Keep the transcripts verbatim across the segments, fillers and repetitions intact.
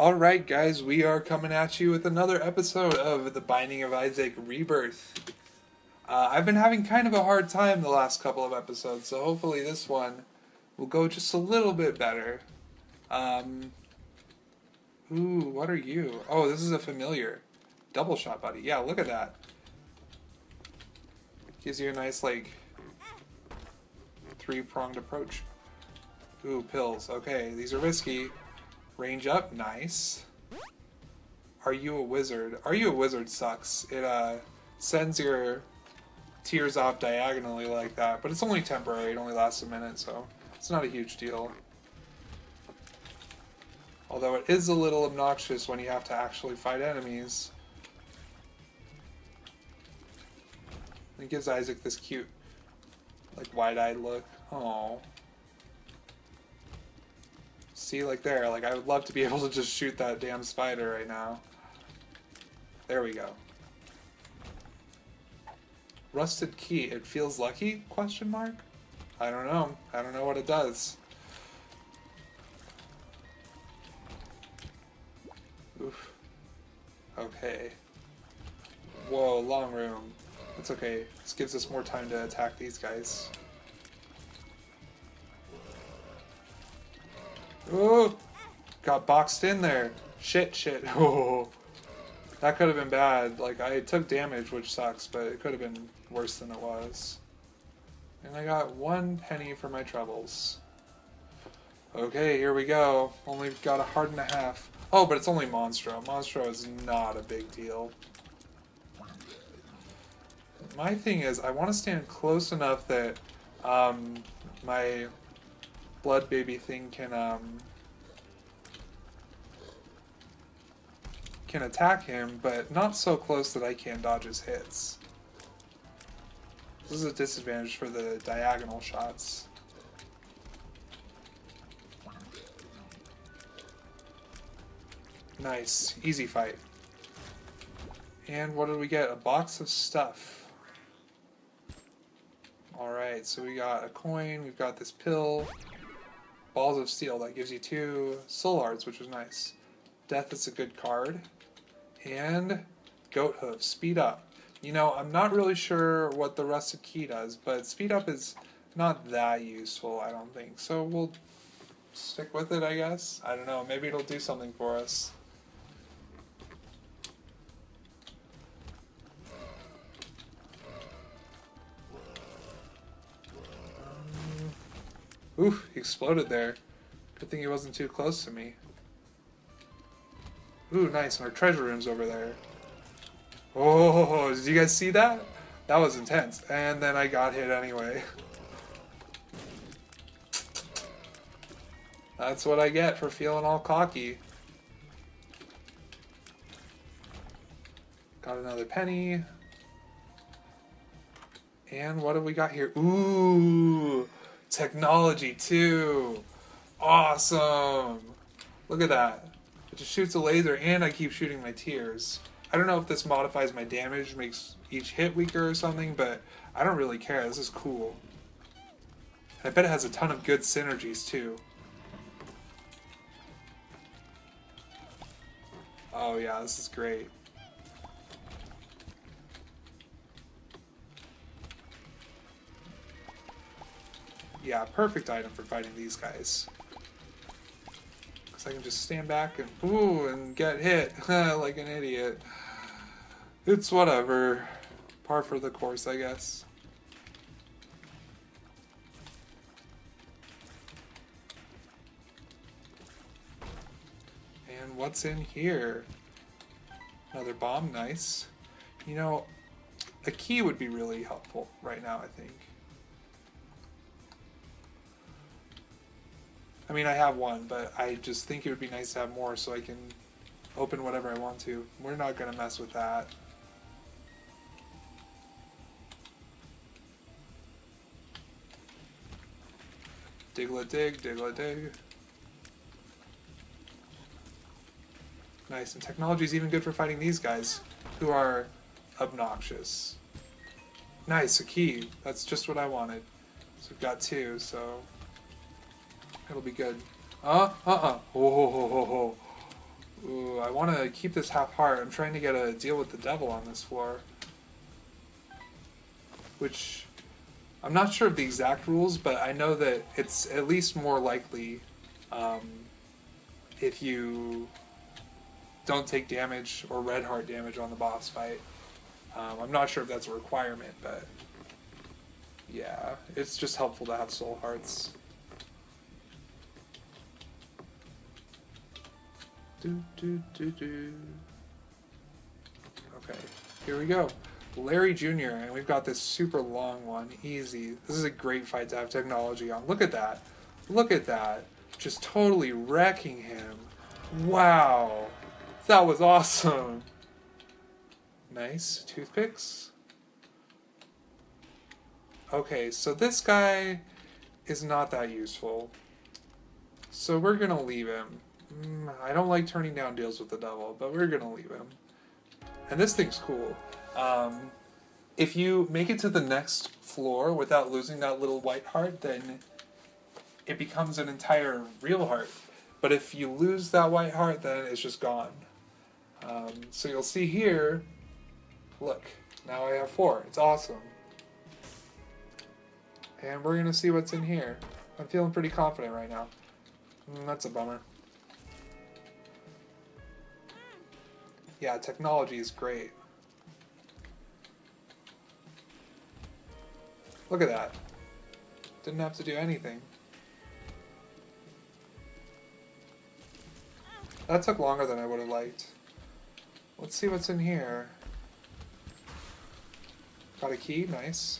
Alright guys, we are coming at you with another episode of The Binding of Isaac Rebirth. Uh, I've been having kind of a hard time the last couple of episodes, so hopefully this one will go just a little bit better. Um, ooh, what are you? Oh, this is a familiar. Double shot buddy. Yeah, look at that. Gives you a nice, like, three-pronged approach. Ooh, pills. Okay, these are risky. Range up, nice. Are you a wizard? Are you a wizard sucks. It uh sends your tears off diagonally like that, but it's only temporary. It only lasts a minute, so it's not a huge deal. Although it is a little obnoxious when you have to actually fight enemies. It gives Isaac this cute, like, wide-eyed look. Oh. See, like there, like I would love to be able to just shoot that damn spider right now. There we go. Rusted key, it feels lucky? Question mark? I don't know. I don't know what it does. Oof. Okay. Whoa, long room. It's okay. This gives us more time to attack these guys. Oh, got boxed in there. Shit, shit. Oh, that could have been bad. Like, I took damage, which sucks, but it could have been worse than it was. And I got one penny for my troubles. Okay, here we go. Only got a heart and a half. Oh, but it's only Monstro. Monstro is not a big deal. My thing is, I want to stand close enough that um, my blood baby thing can um can attack him, but not so close that I can't dodge his hits. This is a disadvantage for the diagonal shots. Nice, easy fight. And what did we get? A box of stuff. Alright, so we got a coin, we've got this pill. Balls of Steel, that gives you two soul hearts, which was nice. Death is a good card. And Goat Hoof, speed up. You know, I'm not really sure what the Rusted Key does, but speed up is not that useful, I don't think. So we'll stick with it, I guess. I don't know, maybe it'll do something for us. Oof, he exploded there. Good thing he wasn't too close to me. Ooh, nice, and our treasure room's over there. Oh, did you guys see that? That was intense. And then I got hit anyway. That's what I get for feeling all cocky. Got another penny. And what have we got here? Ooh! Technology too. Awesome. Look at that. It just shoots a laser and I keep shooting my tears. I don't know if this modifies my damage, makes each hit weaker or something, but I don't really care. This is cool. I bet it has a ton of good synergies too. Oh yeah, this is great. Yeah, perfect item for fighting these guys. Because I can just stand back and ooh and get hit like an idiot. It's whatever. Par for the course, I guess. And what's in here? Another bomb, nice. You know, a key would be really helpful right now, I think. I mean, I have one, but I just think it would be nice to have more so I can open whatever I want to. We're not going to mess with that. Digla dig, digla dig. Nice, and technology is even good for fighting these guys, who are obnoxious. Nice, a key. That's just what I wanted. So we've got two, so it'll be good. Uh, uh-uh. Oh, ho, ho, ho, ho. Ooh, I want to keep this half heart. I'm trying to get a deal with the devil on this floor. Which, I'm not sure of the exact rules, but I know that it's at least more likely um, if you don't take damage or red heart damage on the boss fight. Um, I'm not sure if that's a requirement, but yeah, it's just helpful to have soul hearts. Do, do, do, do. Okay, here we go. Larry Junior, and we've got this super long one. Easy. This is a great fight to have technology on. Look at that. Look at that. Just totally wrecking him. Wow. That was awesome. Nice. Toothpicks. Okay, so this guy is not that useful. So we're going to leave him. Mm, I don't like turning down deals with the devil, but we're going to leave him. And this thing's cool. Um, if you make it to the next floor without losing that little white heart, then it becomes an entire real heart. But if you lose that white heart, then it's just gone. Um, so you'll see here, look, now I have four. It's awesome. And we're going to see what's in here. I'm feeling pretty confident right now. Mm, that's a bummer. Yeah, technology is great. Look at that. Didn't have to do anything. That took longer than I would have liked. Let's see what's in here. Got a key, nice.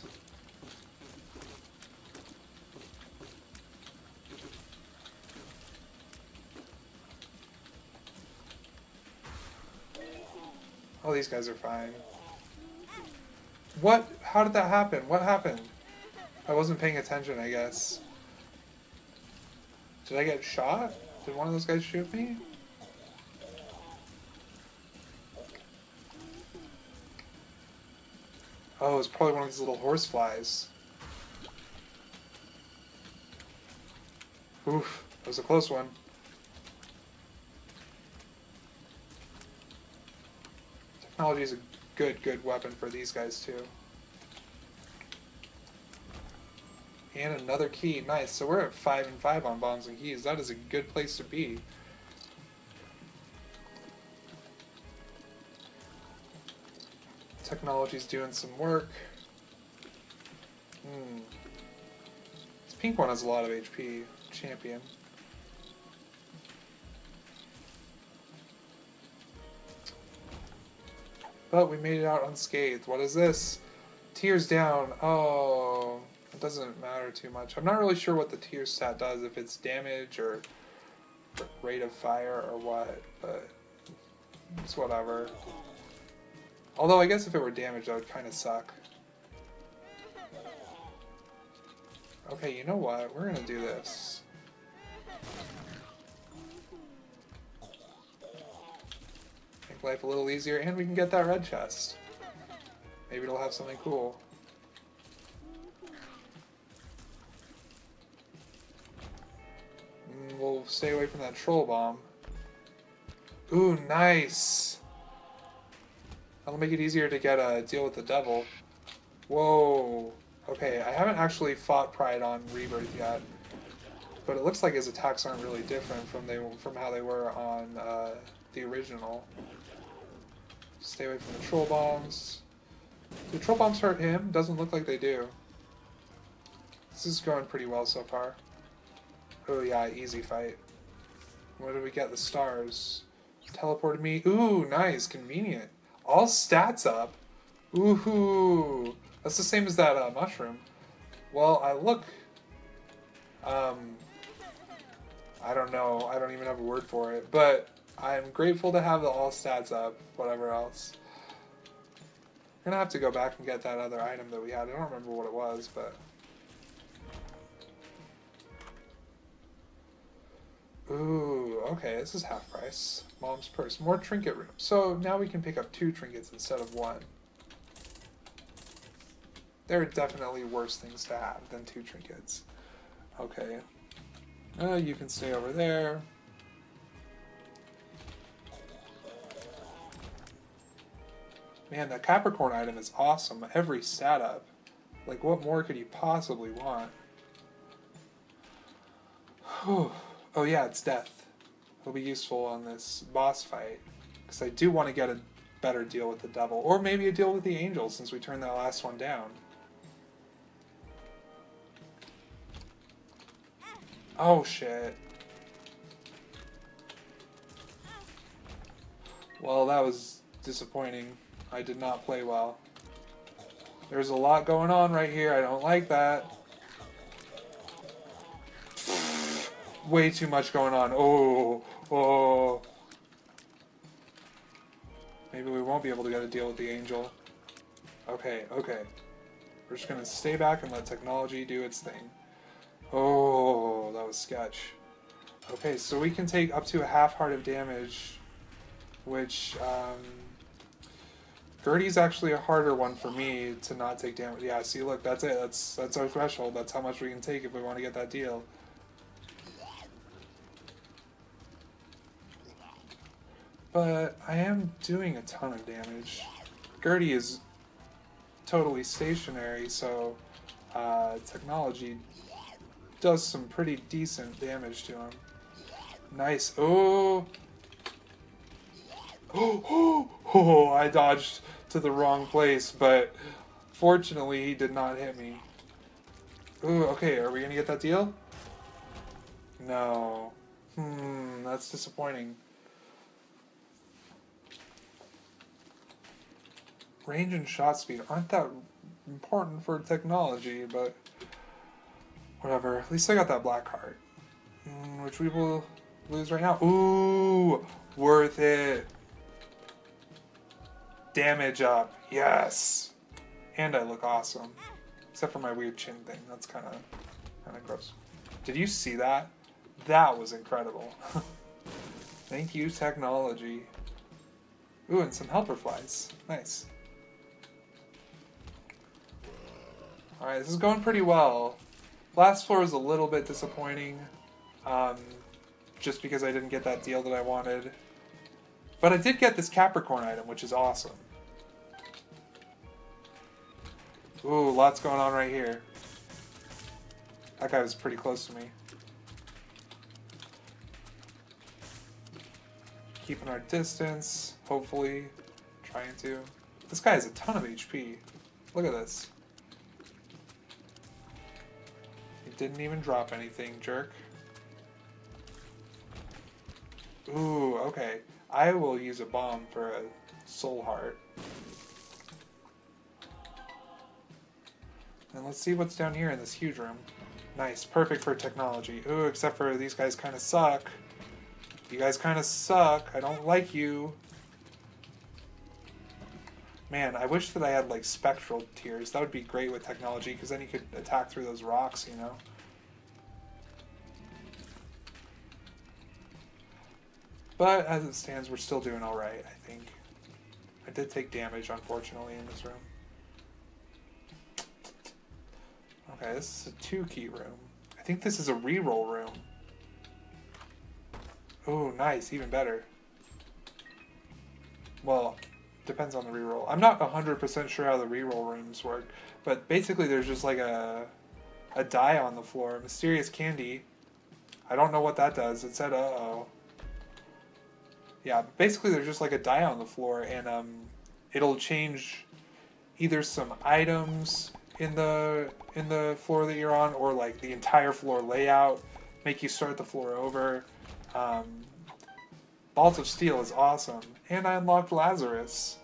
Oh, these guys are fine. What? How did that happen? What happened? I wasn't paying attention, I guess. Did I get shot? Did one of those guys shoot me? Oh, it's probably one of these little horse flies. Oof, that was a close one. Technology is a good, good weapon for these guys too. And another key, nice. So we're at five and five on bombs and keys. That is a good place to be. Technology's doing some work. Hmm. This pink one has a lot of H P. Champion. But we made it out unscathed. What is this? Tears down. Oh, it doesn't matter too much. I'm not really sure what the tears stat does, if it's damage or rate of fire or what, but it's whatever. Although I guess if it were damage, that would kind of suck. Okay, you know what? We're gonna do this. Make life a little easier, and we can get that red chest. Maybe it'll have something cool. Mm, we'll stay away from that troll bomb. Ooh, nice! That'll make it easier to get a deal with the devil. Whoa. Okay, I haven't actually fought Pride on Rebirth yet, but it looks like his attacks aren't really different from they from how they were on uh, the original. Stay away from the troll bombs. Do troll bombs hurt him? Doesn't look like they do. This is going pretty well so far. Oh yeah, easy fight. What did we get? The stars. Teleported me. Ooh, nice, convenient. All stats up. Ooh, that's the same as that uh, mushroom. Well, I look. Um, I don't know. I don't even have a word for it. But I'm grateful to have the all stats up. Whatever else. I'm gonna have to go back and get that other item that we had. I don't remember what it was, but. Ooh, okay, this is half price. Mom's purse. More trinket room. So now we can pick up two trinkets instead of one. There are definitely worse things to have than two trinkets. Okay. Uh, you can stay over there. Man, that Capricorn item is awesome. Every stat up. Like, what more could you possibly want? Whew. Oh yeah, it's death. It'll be useful on this boss fight. Because I do want to get a better deal with the devil. Or maybe a deal with the angel, since we turned that last one down. Oh shit. Well, that was disappointing. I did not play well. There's a lot going on right here. I don't like that. Way too much going on. Oh, oh. Maybe we won't be able to get a deal with the angel. Okay, okay. We're just gonna stay back and let technology do its thing. Oh, that was sketch. Okay, so we can take up to a half heart of damage, which, um... Gertie's actually a harder one for me to not take damage. Yeah, see, look, that's it. That's that's our threshold. That's how much we can take if we want to get that deal. But I am doing a ton of damage. Gertie is totally stationary, so uh, technology does some pretty decent damage to him. Nice. Oh! Oh, oh, I dodged to the wrong place, but fortunately he did not hit me. Ooh, okay, are we gonna get that deal? No. Hmm, that's disappointing. Range and shot speed aren't that important for technology, but whatever. At least I got that black heart, mm, which we will lose right now. Ooh, worth it. Damage up, yes. And I look awesome, except for my weird chin thing. That's kind of, kind of gross. Did you see that? That was incredible. Thank you, technology. Ooh, and some helper flies. Nice. All right, this is going pretty well. Last floor is a little bit disappointing, um, just because I didn't get that deal that I wanted. But I did get this Capricorn item, which is awesome. Ooh, lots going on right here. That guy was pretty close to me. Keeping our distance, hopefully. Trying to. This guy has a ton of H P. Look at this. He didn't even drop anything, jerk. Ooh, okay. I will use a bomb for a soul heart. And let's see what's down here in this huge room. Nice, perfect for technology. Ooh, except for these guys kind of suck. You guys kind of suck. I don't like you. Man, I wish that I had like spectral tears. That would be great with technology, because then you could attack through those rocks, you know? But as it stands, we're still doing alright, I think. I did take damage, unfortunately, in this room. Okay, this is a two-key room. I think this is a reroll room. Oh, nice, even better. Well, depends on the reroll. I'm not one hundred percent sure how the reroll rooms work, but basically there's just like a, a die on the floor. Mysterious candy. I don't know what that does. It said, uh-oh. Yeah, basically there's just like a die on the floor, and um, it'll change either some items in the in the floor that you're on, or like the entire floor layout, make you start the floor over. Um, Balls of Steel is awesome, and I unlocked Lazarus.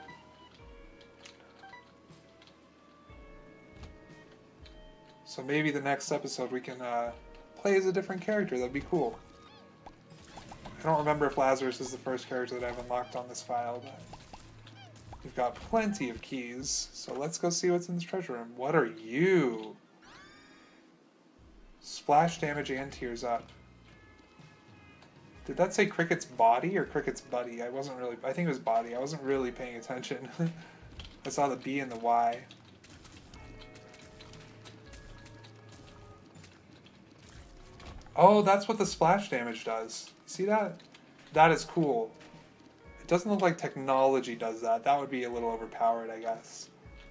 So maybe the next episode we can uh, play as a different character. That'd be cool. I don't remember if Lazarus is the first character that I've unlocked on this file, but we've got plenty of keys, so let's go see what's in this treasure room. What are you? Splash damage and tears up. Did that say Cricket's body or Cricket's buddy? I wasn't really... I think it was body. I wasn't really paying attention. I saw the B and the Y. Oh, that's what the splash damage does. See that? That is cool. It Doesn't look like technology does that. That would be a little overpowered, I guess.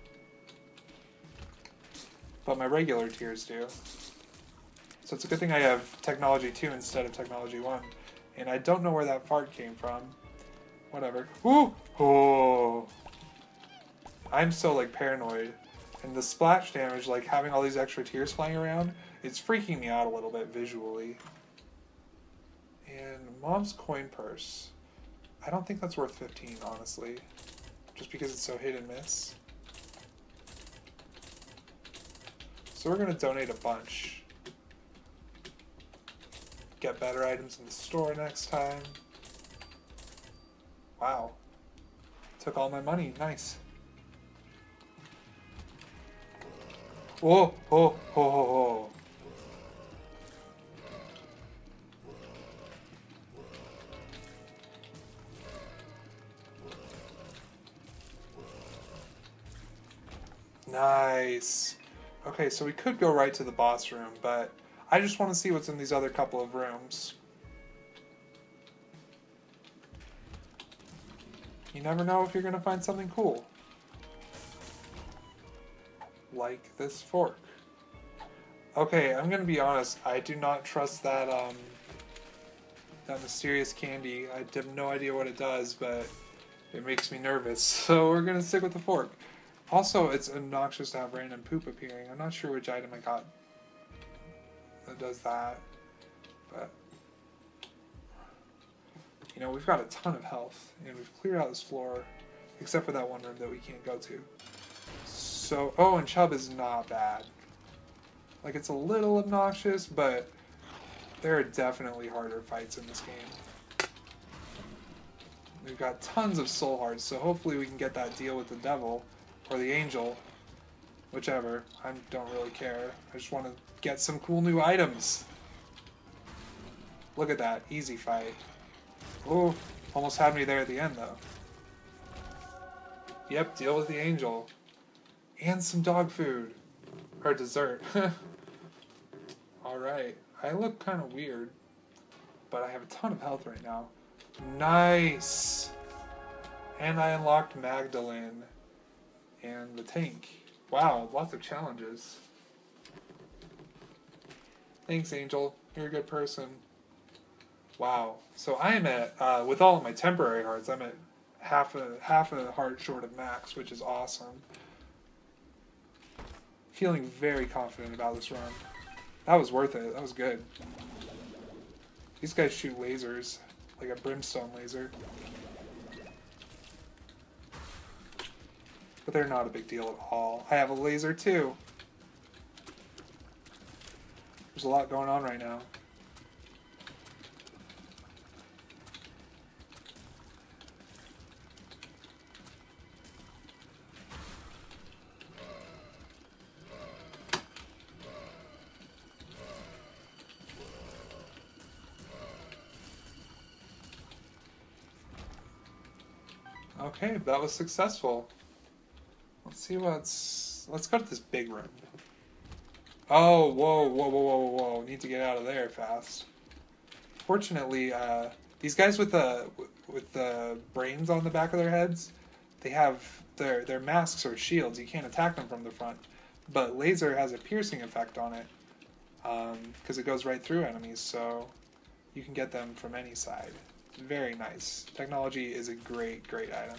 But my regular tiers do. So it's a good thing I have technology two instead of technology one. And I don't know where that fart came from. Whatever. Ooh! Oh! I'm so, like, paranoid. And the splash damage, like, having all these extra tiers flying around, it's freaking me out a little bit visually. And Mom's coin purse. I don't think that's worth fifteen, honestly. Just because it's so hit and miss. So we're going to donate a bunch. Get better items in the store next time. Wow. Took all my money. Nice. Whoa, ho, ho, ho, ho. Nice. Okay, so we could go right to the boss room, but I just want to see what's in these other couple of rooms. You never know if you're going to find something cool. Like this fork. Okay, I'm going to be honest. I do not trust that, um, that mysterious candy. I have no idea what it does, but it makes me nervous. So we're going to stick with the fork. Also, it's obnoxious to have random poop appearing. I'm not sure which item I got that does that, but you know, we've got a ton of health, and we've cleared out this floor, except for that one room that we can't go to. So, oh, and Chub is not bad. Like, it's a little obnoxious, but there are definitely harder fights in this game. We've got tons of soul hearts, so hopefully we can get that deal with the devil. Or the angel, whichever. I don't really care. I just want to get some cool new items. Look at that. Easy fight. Oh, almost had me there at the end, though. Yep, deal with the angel. And some dog food. Or dessert. Alright. I look kind of weird. But I have a ton of health right now. Nice! And I unlocked Magdalene. And the tank. Wow, lots of challenges. Thanks, Angel. You're a good person. Wow. So I am at, uh, with all of my temporary hearts, I'm at half a half a heart short of max, which is awesome. Feeling very confident about this run. That was worth it. That was good. These guys shoot lasers, like a brimstone laser. But they're not a big deal at all. I have a laser too. There's a lot going on right now. Okay, that was successful. Let's see what's... Let's go to this big room. Oh, whoa, whoa, whoa, whoa, whoa. Need to get out of there fast. Fortunately, uh, these guys with the with the brains on the back of their heads, they have their their masks or shields. You can't attack them from the front. But laser has a piercing effect on it, because um, it goes right through enemies, so you can get them from any side. Very nice. Technology is a great, great item.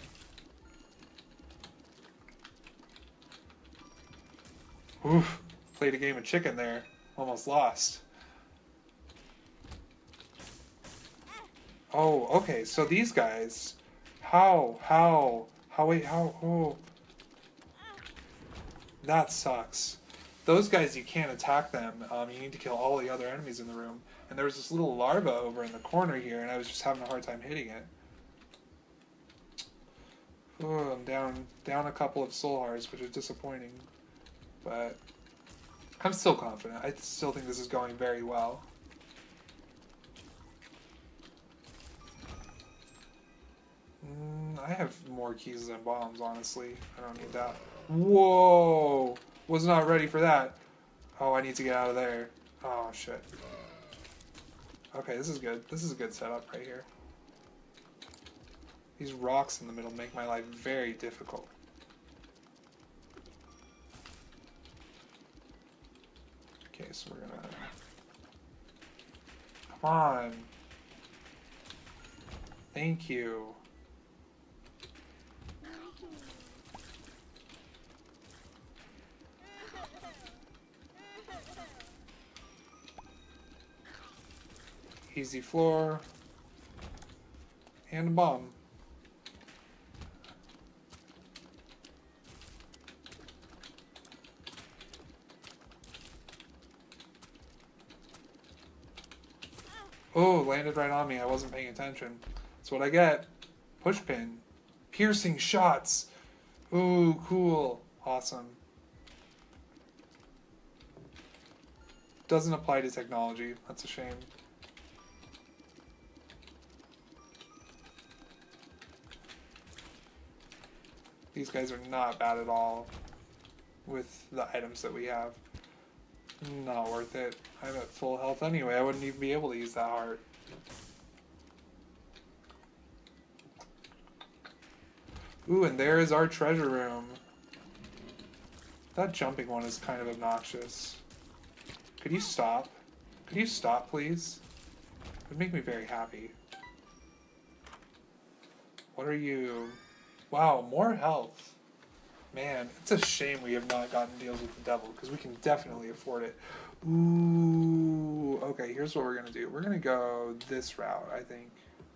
Oof, played a game of chicken there. Almost lost. Oh, okay, so these guys... How? How? How? Wait, how? Oh. That sucks. Those guys, you can't attack them. Um, you need to kill all the other enemies in the room. And there was this little larva over in the corner here, and I was just having a hard time hitting it. Oh, I'm down, down a couple of soul hearts, which is disappointing. But I'm still confident. I still think this is going very well. Mm, I have more keys than bombs, honestly. I don't need that. Whoa! Was not ready for that. Oh, I need to get out of there. Oh, shit. Okay, this is good. This is a good setup right here. These rocks in the middle make my life very difficult. Okay, so we're gonna... Come on. Thank you. Easy floor. And a bomb. Oh, landed right on me. I wasn't paying attention. That's what I get. Push pin. Piercing shots. Ooh, cool. Awesome. Doesn't apply to technology. That's a shame. These guys are not bad at all with the items that we have. Not worth it. I'm at full health anyway. I wouldn't even be able to use that heart. Ooh, and there is our treasure room. That jumping one is kind of obnoxious. Could you stop? Could you stop, please? It would make me very happy. What are you? Wow, more health. Man, it's a shame we have not gotten deals with the devil, because we can definitely afford it. Ooh, okay, here's what we're going to do. We're going to go this route, I think.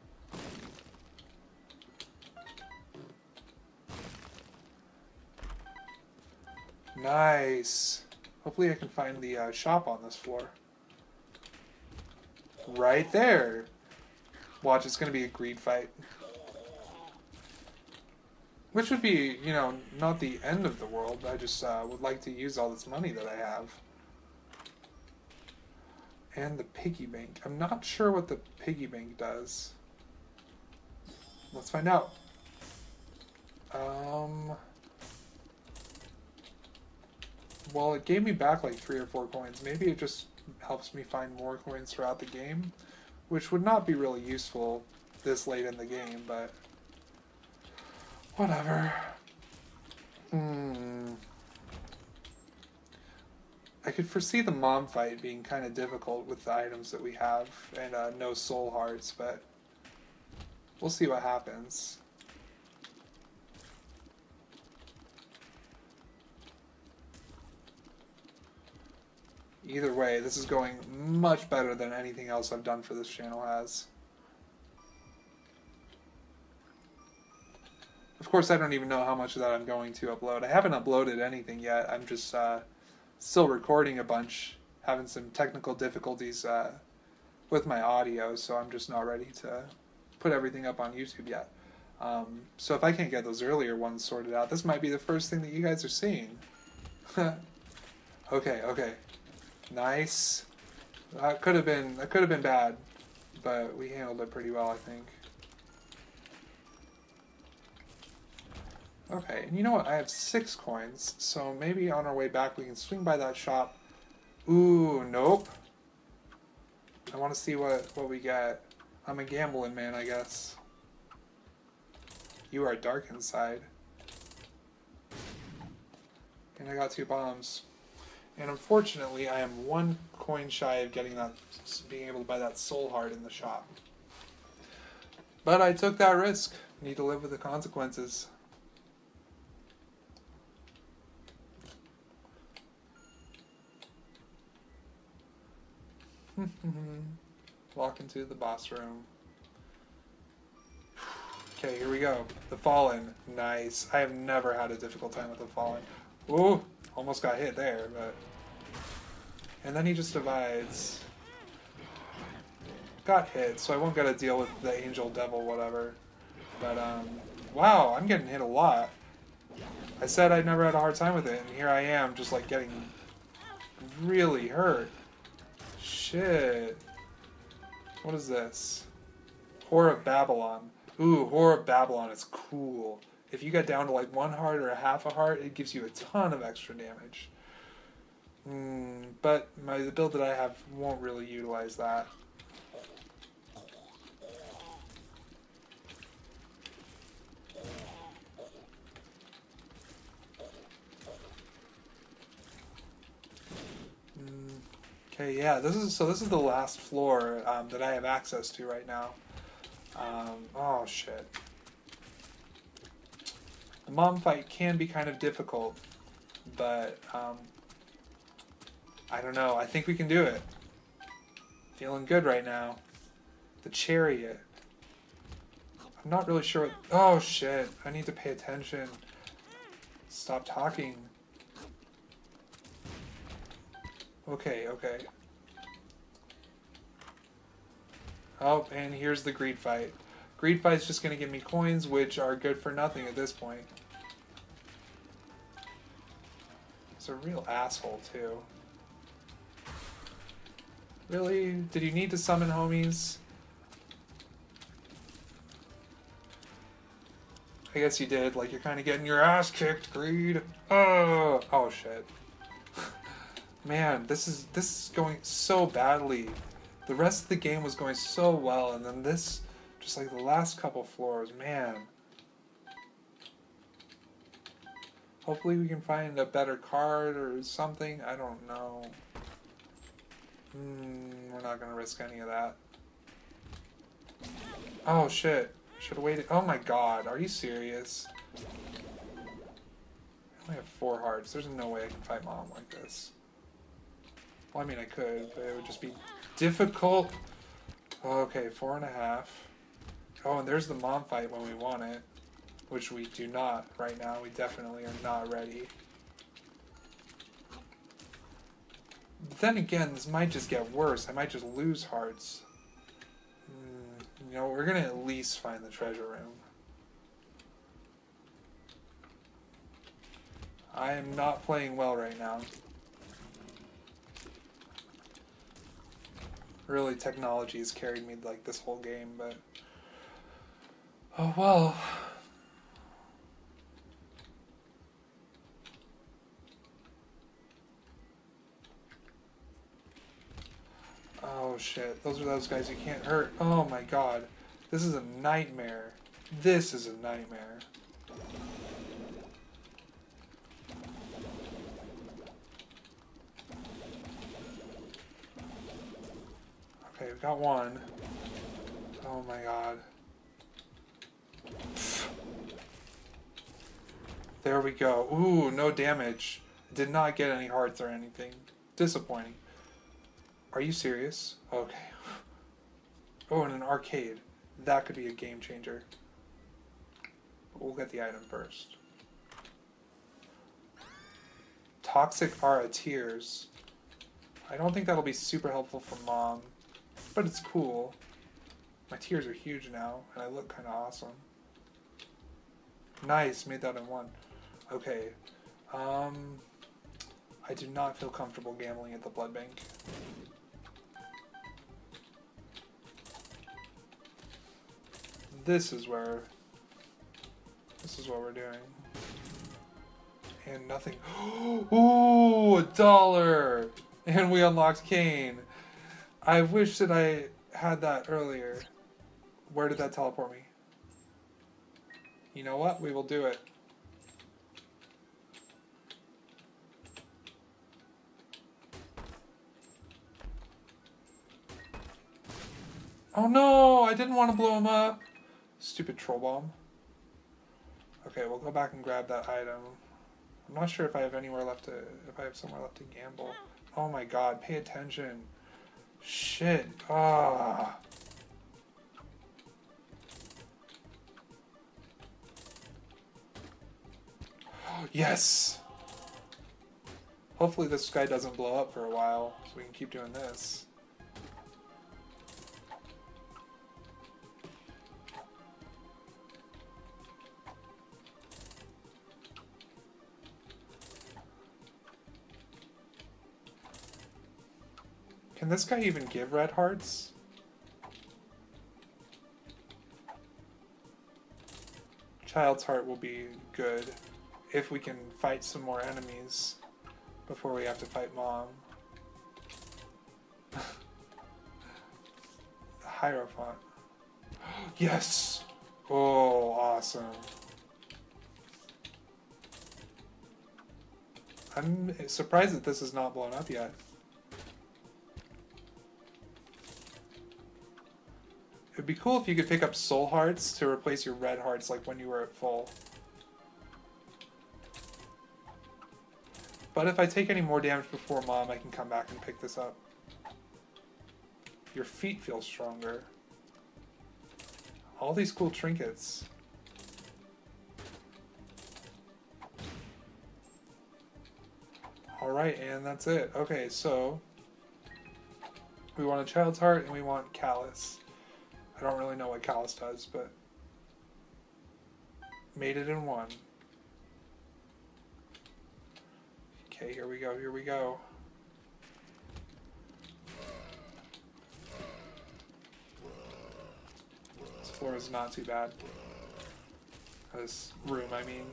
Nice. Hopefully I can find the uh, shop on this floor. Right there. Watch, it's going to be a greed fight. Which would be, you know, not the end of the world. I just uh, would like to use all this money that I have. And the piggy bank. I'm not sure what the piggy bank does. Let's find out. Um... Well, it gave me back like three or four coins. Maybe it just helps me find more coins throughout the game, which would not be really useful this late in the game, but whatever. Hmm. I could foresee the mom fight being kind of difficult with the items that we have and uh, no soul hearts, but we'll see what happens. Either way, this is going much better than anything else I've done for this channel has. Of course, I don't even know how much of that I'm going to upload. I haven't uploaded anything yet. I'm just uh, still recording a bunch, having some technical difficulties uh, with my audio, so I'm just not ready to put everything up on YouTube yet. Um, so if I can't get those earlier ones sorted out, this might be the first thing that you guys are seeing. Okay, okay. Nice. That could have been that could have been bad, but we handled it pretty well, I think. Okay, and you know what? I have six coins, so maybe on our way back we can swing by that shop. Ooh, nope. I want to see what what we get. I'm a gambling man, I guess. You are dark inside. And I got two bombs. And unfortunately, I am one coin shy of getting that, being able to buy that soul heart in the shop. But I took that risk. Need to live with the consequences. Walk into the boss room. Okay, here we go. The Fallen. Nice. I have never had a difficult time with the Fallen. Ooh, almost got hit there, but... And then he just divides. Got hit, so I won't get to deal with the angel, devil, whatever. But, um... wow, I'm getting hit a lot. I said I'd never had a hard time with it, and here I am, just, like, getting really hurt. Shit. What is this? Whore of Babylon. Ooh, Whore of Babylon is cool. If you get down to like one heart or a half a heart, it gives you a ton of extra damage. Mm, but my, the build that I have won't really utilize that. Okay, yeah, this is so. This is the last floor um, that I have access to right now. Um, oh shit. The mom fight can be kind of difficult, but um, I don't know. I think we can do it. Feeling good right now. The chariot. I'm not really sure. What, oh shit! I need to pay attention. Stop talking. Okay, okay. Oh, and here's the greed fight. Greed fight's just gonna give me coins, which are good for nothing at this point. He's a real asshole, too. Really? Did you need to summon homies? I guess you did. Like, you're kind of getting your ass kicked, Greed. Oh, oh shit. Man, this is this is going so badly. The rest of the game was going so well, and then this, just like the last couple floors, man. Hopefully we can find a better card or something. I don't know. Hmm, we're not gonna risk any of that. Oh shit. Should have waited. Oh my god, are you serious? I only have four hearts. There's no way I can fight Mom like this. Well, I mean, I could, but it would just be difficult. Okay, four and a half. Oh, and there's the Mom fight when we want it, which we do not right now. We definitely are not ready. But then again, this might just get worse. I might just lose hearts. Mm, you know, we're going to at least find the treasure room. I am not playing well right now. Really, technology has carried me like this whole game, but oh well. Oh shit, those are those guys you can't hurt. Oh my god, this is a nightmare. This is a nightmare. Okay, we got one. Oh my god. There we go. Ooh, no damage. Did not get any hearts or anything. Disappointing. Are you serious? Okay. Oh, and an arcade. That could be a game changer. But we'll get the item first. Toxic Aura Tears. I don't think that'll be super helpful for Mom. But it's cool. My tears are huge now, and I look kind of awesome. Nice, made that in one. Okay. Um, I do not feel comfortable gambling at the blood bank. This is where... This is what we're doing. And nothing... Ooh, a dollar! And we unlocked Kane. I wish that I had that earlier. Where did that teleport me? You know what? We will do it. Oh no! I didn't want to blow him up. Stupid troll bomb. Okay, we'll go back and grab that item. I'm not sure if I have anywhere left to... If I have somewhere left to gamble. Oh my god, pay attention. Shit. Ah. Yes! Hopefully this guy doesn't blow up for a while, so we can keep doing this. Can this guy even give red hearts? Child's heart will be good if we can fight some more enemies before we have to fight Mom. The Hierophant. Yes! Oh, awesome. I'm surprised that this is not blown up yet. It'd be cool if you could pick up soul hearts to replace your red hearts, like when you were at full. But if I take any more damage before Mom, I can come back and pick this up. Your feet feel stronger. All these cool trinkets. Alright, and that's it. Okay, so we want a Child's Heart and we want Callus. I don't really know what Callus does, but made it in one. Okay, here we go, here we go. This floor is not too bad. This room, I mean.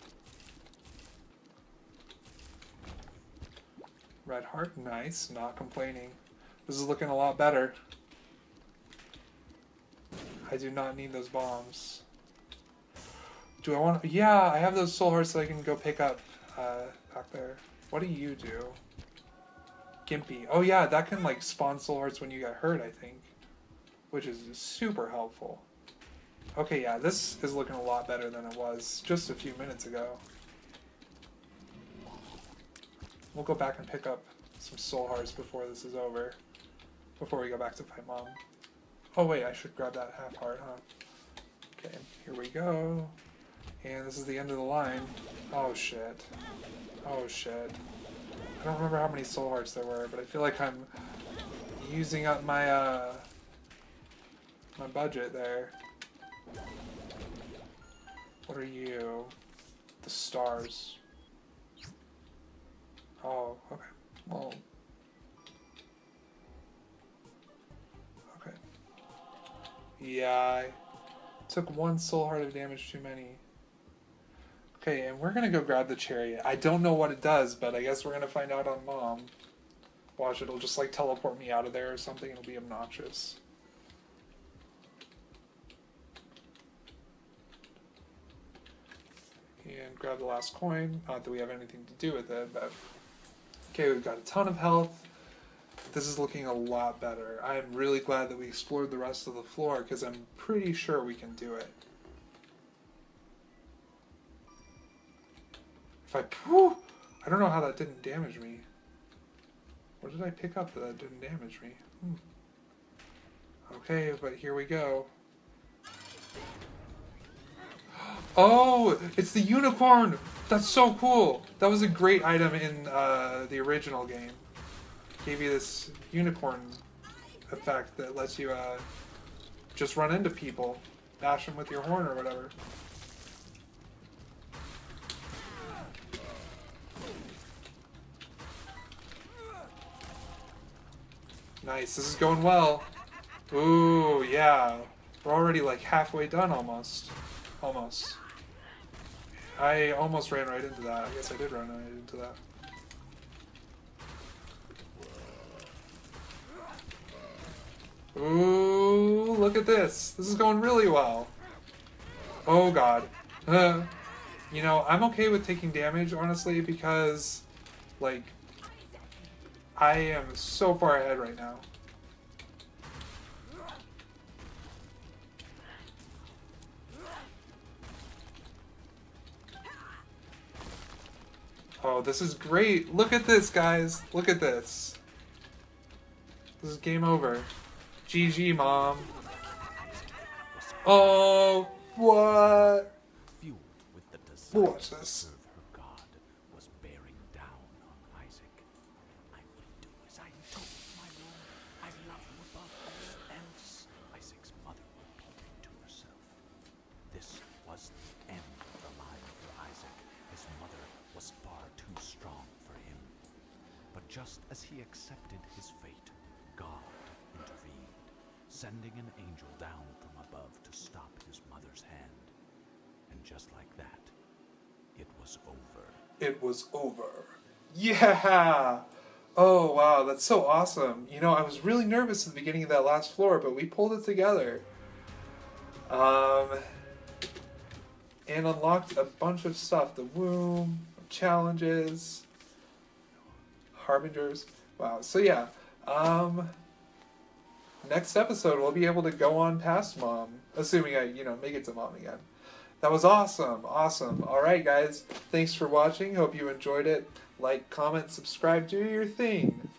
Red heart, nice, not complaining. This is looking a lot better. I do not need those bombs. Do I want to? Yeah, I have those soul hearts that I can go pick up uh, back there. What do you do? Gimpy. Oh yeah, that can like spawn soul hearts when you get hurt, I think. Which is super helpful. Okay, yeah, this is looking a lot better than it was just a few minutes ago. We'll go back and pick up some soul hearts before this is over. Before we go back to fight Mom. Oh wait, I should grab that half heart, huh? Okay, here we go. And this is the end of the line. Oh shit. Oh shit. I don't remember how many soul hearts there were, but I feel like I'm using up my uh my budget there. What are you? The stars. Oh, okay. Well. Okay. Yeah, I took one soul heart of damage too many. Okay, and we're gonna go grab the chariot. I don't know what it does, but I guess we're gonna find out on Mom. Watch, it'll just like teleport me out of there or something. It'll be obnoxious. And grab the last coin. Not that we have anything to do with it, but... Okay, we've got a ton of health. This is looking a lot better. I'm really glad that we explored the rest of the floor, because I'm pretty sure we can do it. If I... Whew, I don't know how that didn't damage me. What did I pick up that didn't damage me? Hmm. Okay, but here we go. Oh, it's the unicorn! That's so cool! That was a great item in uh, the original game. Gave you this unicorn effect that lets you uh, just run into people. Bash them with your horn or whatever. Nice, this is going well. Ooh, yeah. We're already like halfway done almost. Almost. I almost ran right into that. I guess I did run right into that. Ooh, look at this. This is going really well. Oh god. Uh, you know, I'm okay with taking damage, honestly, because, like, I am so far ahead right now. Oh, this is great. Look at this, guys. Look at this. This is game over. G G, Mom. Oh, what? Watch this. Just as he accepted his fate, God intervened, sending an angel down from above to stop his mother's hand. And just like that, it was over. It was over. Yeah! Oh, wow, that's so awesome. You know, I was really nervous at the beginning of that last floor, but we pulled it together. Um, and unlocked a bunch of stuff. The womb, challenges... Harbingers. Wow. So yeah. Um, next episode we'll be able to go on past Mom, assuming I, you know, make it to Mom again. That was awesome, awesome. All right, guys, thanks for watching. Hope you enjoyed it. Like, comment, subscribe, do your thing.